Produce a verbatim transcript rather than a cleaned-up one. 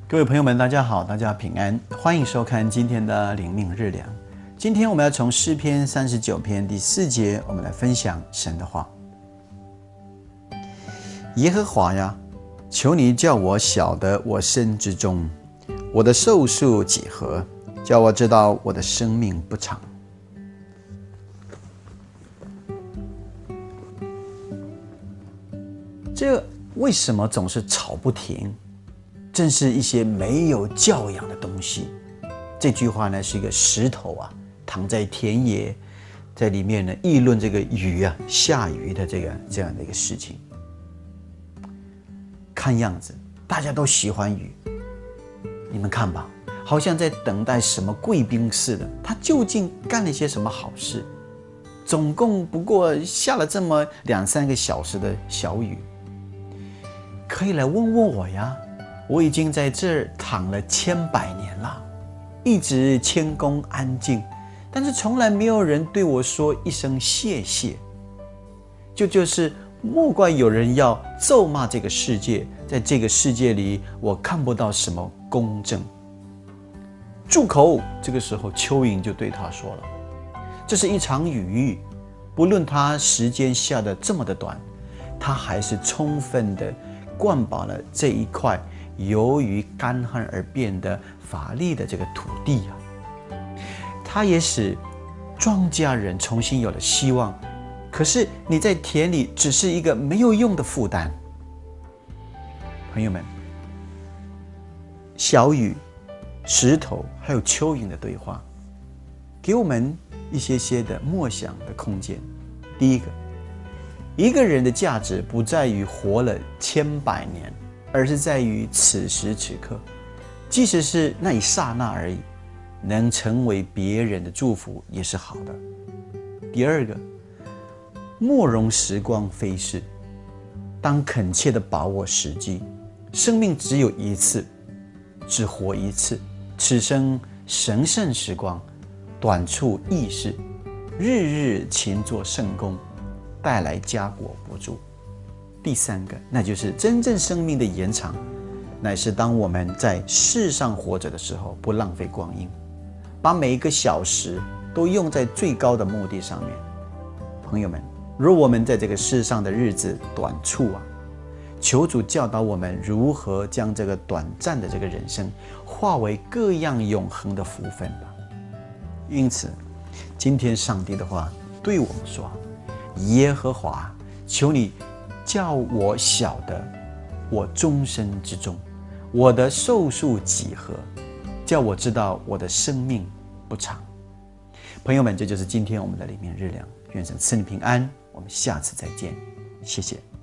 各位朋友们，大家好，大家平安，欢迎收看今天的灵命日粮。今天我们要从诗篇三十九篇第四节，我们来分享神的话。耶和华呀，求你叫我晓得我身之中，我的寿数几何，叫我知道我的生命不长。这为什么总是吵不停？正是一些没有教养的东西。这句话呢，是一个石头啊，躺在田野，在里面呢议论这个雨啊，下雨的这个这样的一个事情。看样子大家都喜欢雨，你们看吧，好像在等待什么贵宾似的。他究竟干了些什么好事？总共不过下了这么两三个小时的小雨，可以来问问我呀。我已经在这儿躺了千百年了，一直谦恭安静，但是从来没有人对我说一声谢谢。就就是莫怪有人要咒骂这个世界，在这个世界里我看不到什么公正。住口！这个时候蚯蚓就对他说了，这是一场雨，不论它时间下得这么的短，它还是充分的灌饱了这一块由于干旱而变得乏力的这个土地啊，它也使庄稼人重新有了希望。可是你在田里只是一个没有用的负担。朋友们，小雨、石头还有蚯蚓的对话，给我们一些些的默想的空间。第一个，一个人的价值不在于活了千百年，而是在于此时此刻，即使是那一刹那而已，能成为别人的祝福也是好的。第二个，莫容时光飞逝，当恳切的把握时机。生命只有一次，只活一次，此生神圣时光，短促易逝，日日勤做圣功，带来家国不诛。第三个，那就是真正生命的延长，乃是当我们在世上活着的时候，不浪费光阴，把每一个小时都用在最高的目的上面。朋友们，若我们在这个世上的日子短促啊，求主教导我们如何将这个短暂的这个人生化为各样永恒的福分吧。因此，今天上帝的话对我们说：耶和华，求你叫我晓得我终身之中，我的寿数几何，叫我知道我的生命不长。朋友们，这就是今天我们的灵命日粮，愿神赐你平安，我们下次再见，谢谢。